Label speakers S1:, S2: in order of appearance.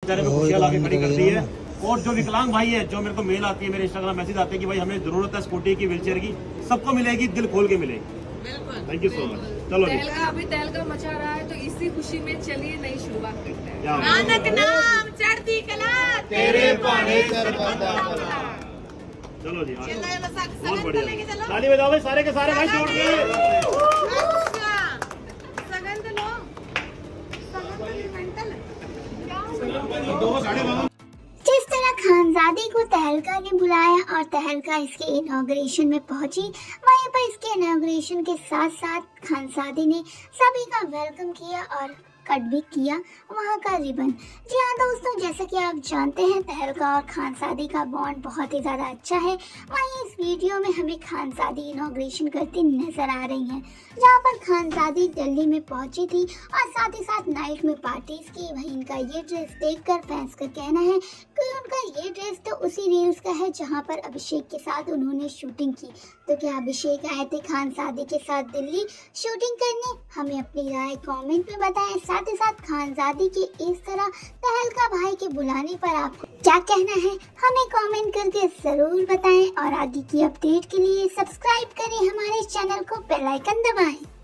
S1: चेहरे में खुशियां लाके खड़ी करती है। और जो विकलांग भाई है, जो मेरे को मेल आती है, मेरे इंस्टाग्राम मैसेज आते हैं कि भाई हमें जरूरत है स्कूटी की, व्हीलचेयर की, सबको मिलेगी, दिल खोल के मिलेगी। Thank you so much. चलो
S2: अभी तहलका मचा रहा है, तो इसी खुशी में चलिए नई शुरुआत करते हैं।
S3: नानक नाम चढ़ती कला
S4: तेरे पाने कर
S1: चलो जी,
S3: बहुत
S1: बढ़िया। ताली बजाओ भाई सारे के सारे भाई जोड़ के।
S5: जिस तरह खानजादी को तहलका ने बुलाया और तहलका इसके इनॉग्रेशन में पहुंची, वहीं पर इसके इनॉग्रेशन के साथ साथ खानजादी ने सभी का वेलकम किया और कट भी किया वहाँ का रिबन। जी हाँ दोस्तों, जैसा कि आप जानते हैं तहलका और खानजादी का बॉन्ड बहुत ही ज़्यादा अच्छा है। वहीं इस वीडियो में हमें खानजादी इनॉग्रेशन करती नजर आ रही हैं, जहाँ पर खानजादी दिल्ली में पहुंची थी और साथ ही साथ नाइट में पार्टीज की। वहीं इनका ये ड्रेस देखकर फैंस का कहना है कि उनका ये ड्रेस तो उसी रील्स का है जहाँ पर अभिषेक के साथ उन्होंने शूटिंग की। तो क्या अभिषेक आए थे खानजादी के साथ दिल्ली शूटिंग करने? हमें अपनी राय कमेंट में बताएं। साथ ही साथ खानजादी के इस तरह तहलका भाई के बुलाने पर आपको क्या कहना है, हमें कमेंट करके जरूर बताएं। और आगे की अपडेट के लिए सब्सक्राइब करें हमारे चैनल को, बेल आइकन दबाएं।